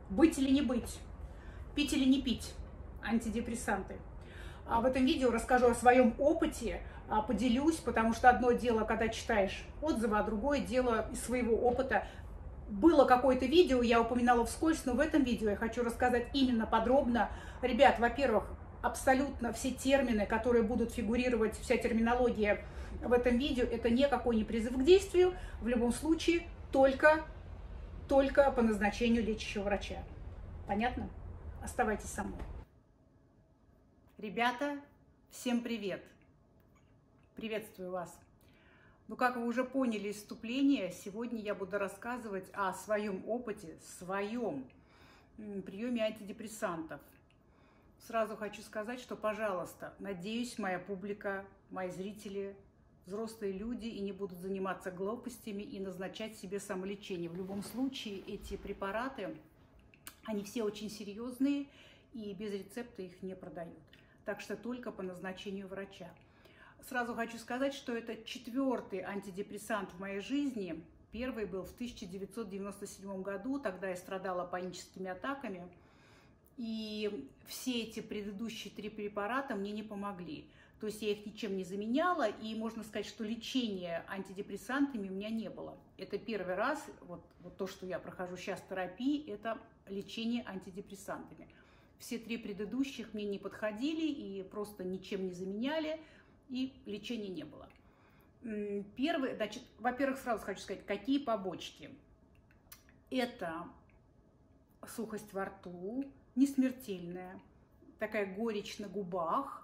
Быть или не быть, пить или не пить антидепрессанты. В этом видео расскажу о своем опыте, поделюсь, потому что одно дело, когда читаешь отзывы, а другое дело из своего опыта. Было какое-то видео, я упоминала вскользь, но в этом видео я хочу рассказать именно подробно. Ребят, во-первых, абсолютно все термины, которые будут фигурировать, вся терминология в этом видео, это никакой не призыв к действию, в любом случае только по назначению лечащего врача. Понятно? Оставайтесь со мной. Ребята, всем привет! Приветствую вас! Ну, как вы уже поняли из вступления, сегодня я буду рассказывать о своем опыте, своем приеме антидепрессантов. Сразу хочу сказать, что, пожалуйста, надеюсь, моя публика, мои зрители, взрослые люди и не будут заниматься глупостями и назначать себе самолечение. В любом случае, эти препараты, они все очень серьезные и без рецепта их не продают. Так что только по назначению врача. Сразу хочу сказать, что это 4-й антидепрессант в моей жизни. Первый был в 1997 году, тогда я страдала паническими атаками. И все эти предыдущие 3 препарата мне не помогли. То есть я их ничем не заменяла, и можно сказать, что лечения антидепрессантами у меня не было. Это первый раз, вот то, что я прохожу сейчас терапии, это лечение антидепрессантами. Все 3 предыдущих мне не подходили и просто ничем не заменяли, и лечения не было. Первый, значит, во-первых, сразу хочу сказать, какие побочки. Это сухость во рту, не смертельная, такая горечь на губах,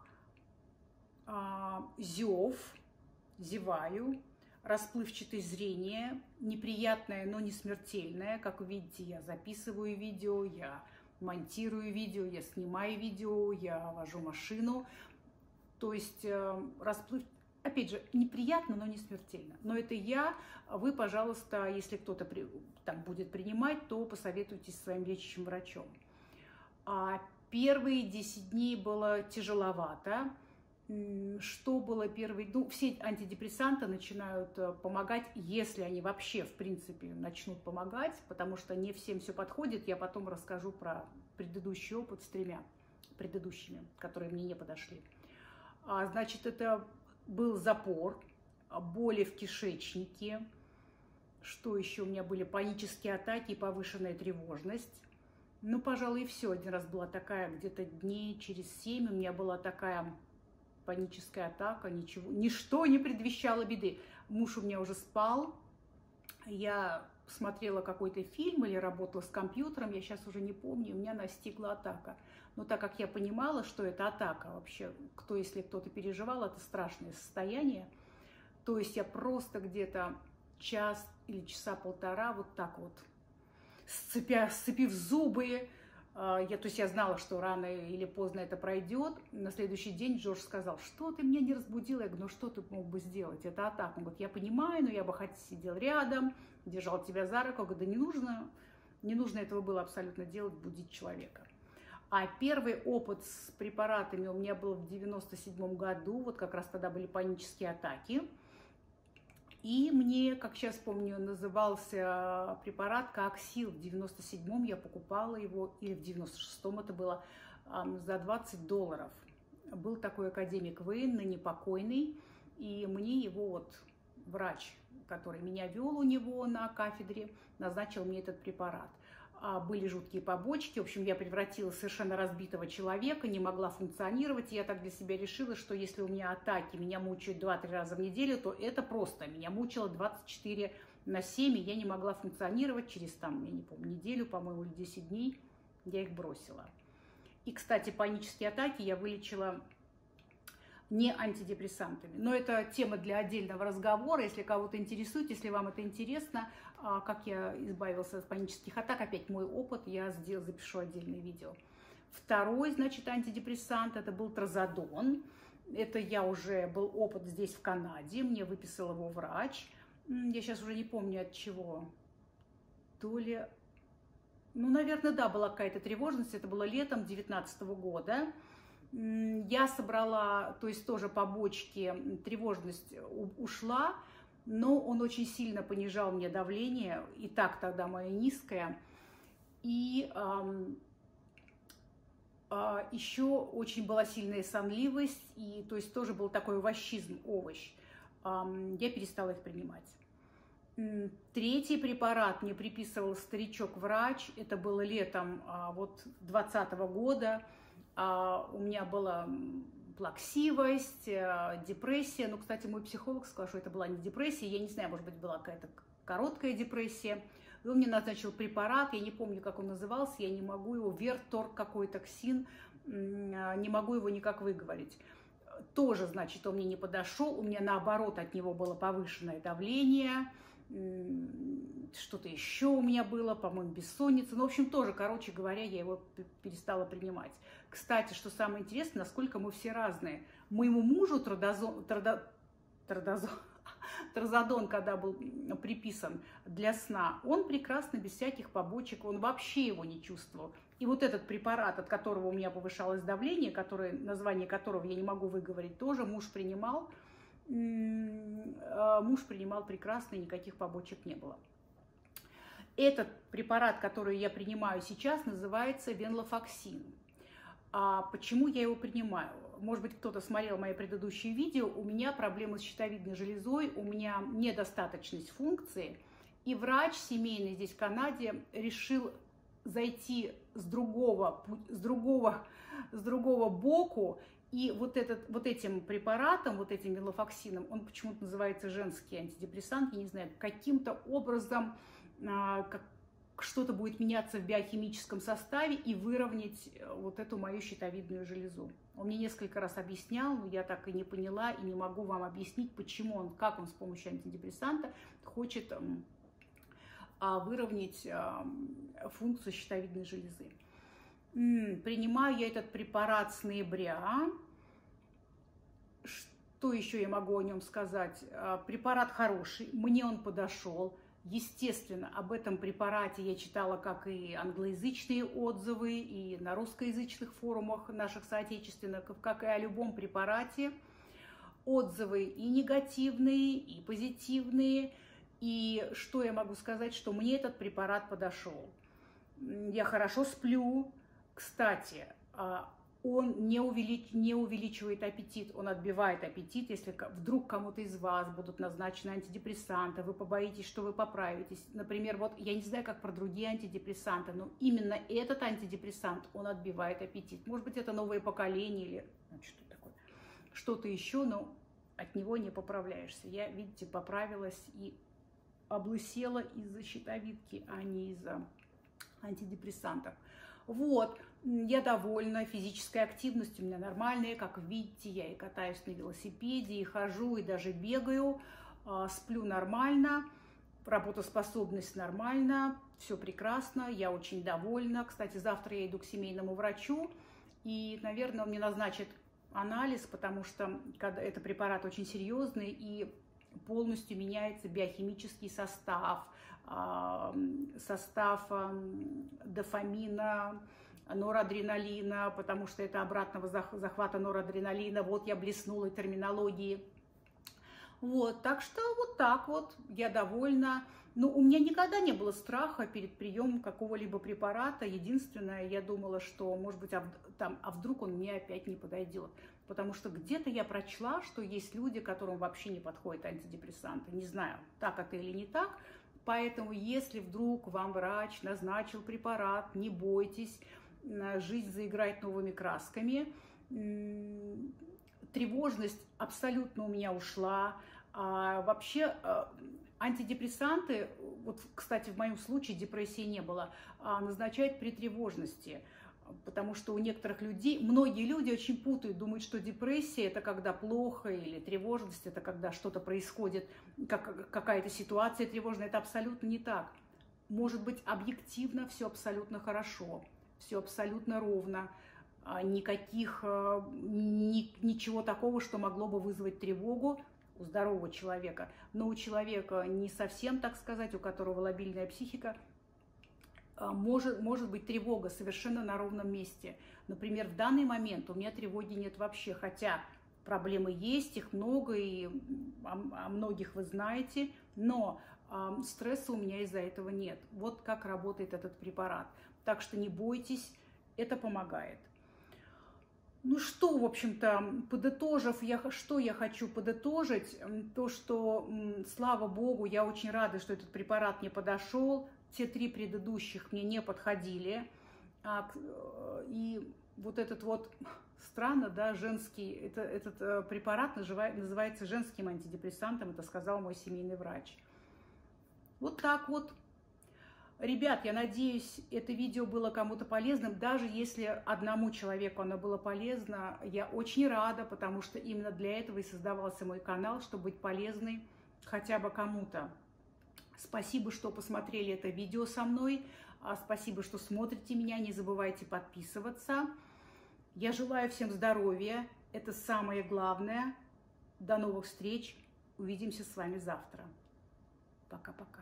зев, зеваю, расплывчатое зрение, неприятное, но не смертельное. Как вы видите, я записываю видео, я монтирую видео, я снимаю видео, я вожу машину. То есть опять же, неприятно, но не смертельно. Но это я. Вы, пожалуйста, если кто-то там будет принимать, то посоветуйтесь со своим лечащим врачом. Первые 10 дней было тяжеловато. Что было первый? Ну, все антидепрессанты начинают помогать, если они вообще, в принципе, начнут помогать, потому что не всем все подходит. Я потом расскажу про предыдущий опыт с 3 предыдущими, которые мне не подошли. Значит, это был запор, боли в кишечнике. Что еще у меня были? Панические атаки и повышенная тревожность. Ну, пожалуй, и все. Один раз была такая, где-то дней через 7 у меня была такая паническая атака, ничто не предвещало беды. Муж у меня уже спал, я смотрела какой-то фильм или работала с компьютером, я сейчас уже не помню, у меня настигла атака. Но так как я понимала, что это атака вообще, если кто-то переживал, это страшное состояние, то есть я просто где-то час или часа полтора вот так вот, сцепив зубы, то есть я знала, что рано или поздно это пройдет. На следующий день Джордж сказал: что ты меня не разбудила? Я говорю: ну что ты мог бы сделать? Это атака. Он говорит: я понимаю, но я бы хоть сидел рядом, держал тебя за руку. Я говорю: да не нужно этого было абсолютно делать, будить человека. А первый опыт с препаратами у меня был в 1997 году, вот как раз тогда были панические атаки. И мне, как сейчас помню, назывался препарат Коаксил. В 97-м я покупала его, или в 96-м это было, за $20. Был такой академик Вейн, ныне покойный, и мне его вот врач, который меня вел у него на кафедре, назначил мне этот препарат. Были жуткие побочки, в общем, я превратилась в совершенно разбитого человека, не могла функционировать, и я так для себя решила, что если у меня атаки, меня мучают 2-3 раза в неделю, то это просто, меня мучило 24/7, и я не могла функционировать через, там, я не помню, неделю, по-моему, или 10 дней, я их бросила. И, кстати, панические атаки я вылечила не антидепрессантами. Но это тема для отдельного разговора. Если кого-то интересует, если вам это интересно, как я избавился от панических атак, опять мой опыт, я запишу отдельное видео. Второй, значит, антидепрессант, это был тразодон. Это был опыт здесь, в Канаде, мне выписал его врач. Я сейчас уже не помню от чего. То ли, ну, наверное, да, была какая-то тревожность, это было летом 2019 года. Я собрала, то есть тоже побочки, тревожность ушла, но он очень сильно понижал мне давление, и так тогда мое низкое. И еще очень была сильная сонливость, и то есть тоже был такой овощизм, овощ. Я перестала их принимать. Третий препарат мне приписывал старичок-врач. Это было летом вот 2020 года. У меня была плаксивость, депрессия. Ну, кстати, мой психолог сказал, что это была не депрессия. Я не знаю, может быть, была какая-то короткая депрессия. И он мне назначил препарат, я не помню, как он назывался, я не могу его, Вертор какой-то, Ксин, не могу его никак выговорить. Тоже, значит, он мне не подошел, у меня наоборот от него было повышенное давление, что-то еще у меня было, по-моему, бессонница. Ну, в общем, тоже, короче говоря, я его перестала принимать. Кстати, что самое интересное, насколько мы все разные. Моему мужу тразодон, когда был приписан для сна, он прекрасно, без всяких побочек, он вообще его не чувствовал. И вот этот препарат, от которого у меня повышалось давление, название которого я не могу выговорить, тоже муж принимал. Муж принимал прекрасно, никаких побочек не было. Этот препарат, который я принимаю сейчас, называется венлафоксин. А почему я его принимаю? Может быть, кто-то смотрел мои предыдущие видео. У меня проблемы с щитовидной железой, у меня недостаточность функции. И врач семейный здесь в Канаде решил зайти с другого боку. И вот этим препаратом, вот этим венлафоксином, он почему-то называется женский антидепрессант, я не знаю, каким-то образом что-то будет меняться в биохимическом составе и выровнять вот эту мою щитовидную железу. Он мне несколько раз объяснял, но я так и не поняла и не могу вам объяснить, почему как он с помощью антидепрессанта хочет выровнять функцию щитовидной железы. Принимаю я этот препарат с ноября. Что еще я могу о нем сказать? Препарат хороший, мне он подошел. Естественно, об этом препарате я читала как и англоязычные отзывы, и на русскоязычных форумах наших соотечественников, как и о любом препарате. Отзывы и негативные, и позитивные. И что я могу сказать, что мне этот препарат подошел. Я хорошо сплю. Кстати, он не увеличивает аппетит, он отбивает аппетит. Если вдруг кому-то из вас будут назначены антидепрессанты, вы побоитесь, что вы поправитесь. Например, вот я не знаю, как про другие антидепрессанты, но именно этот антидепрессант, он отбивает аппетит. Может быть, это новое поколение или что-то такое, что-то еще, но от него не поправляешься. Я, видите, поправилась и облысела из-за щитовидки, а не из-за антидепрессантов. Вот, я довольна, физическая активность у меня нормальная, как видите, я и катаюсь на велосипеде, и хожу, и даже бегаю, сплю нормально, работоспособность нормально, все прекрасно, я очень довольна. Кстати, завтра я иду к семейному врачу, и, наверное, он мне назначит анализ, потому что это препарат очень серьезный, и полностью меняется биохимический состав, дофамина, норадреналина, потому что это обратного захвата норадреналина. Вот я блеснула терминологии. Вот, так что вот так вот, я довольна. Ну, у меня никогда не было страха перед приемом какого-либо препарата. Единственное, я думала, что, может быть, вдруг он мне опять не подойдет. Потому что где-то я прочла, что есть люди, которым вообще не подходят антидепрессанты. Не знаю, так это или не так. Поэтому, если вдруг вам врач назначил препарат, не бойтесь, жизнь заиграет новыми красками. Тревожность абсолютно у меня ушла. Вообще антидепрессанты, вот, кстати, в моем случае депрессии не было, назначают при тревожности. Потому что у некоторых людей, многие люди очень путают, думают, что депрессия – это когда плохо, или тревожность – это когда что-то происходит, какая-то ситуация тревожная. Это абсолютно не так. Может быть, объективно все абсолютно хорошо, все абсолютно ровно, ничего такого, что могло бы вызвать тревогу у здорового человека. Но у человека не совсем, так сказать, у которого лабильная психика, может быть тревога совершенно на ровном месте. Например, в данный момент у меня тревоги нет вообще, хотя проблемы есть, их много, и о многих вы знаете, но стресса у меня из-за этого нет. Вот как работает этот препарат. Так что не бойтесь, это помогает. Ну что, в общем-то, подытожив, что я хочу подытожить, то, что, слава богу, я очень рада, что этот препарат мне подошел, те 3 предыдущих мне не подходили, и вот этот вот, странно, да, женский, этот препарат называется женским антидепрессантом, это сказал мой семейный врач. Вот так вот. Ребят, я надеюсь, это видео было кому-то полезным. Даже если одному человеку оно было полезно, я очень рада, потому что именно для этого и создавался мой канал, чтобы быть полезной хотя бы кому-то. Спасибо, что посмотрели это видео со мной. Спасибо, что смотрите меня. Не забывайте подписываться. Я желаю всем здоровья. Это самое главное. До новых встреч. Увидимся с вами завтра. Пока-пока.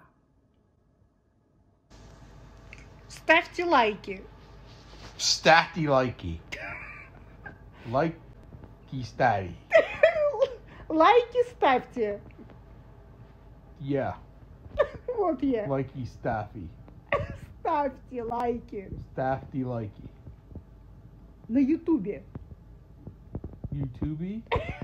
Ставьте лайки. Ставьте лайки. Лайки ставьте. Лайки ставьте. Yeah. Вот я. Лайки ставьте. Ставьте лайки. Ставьте лайки. На ютубе. YouTube.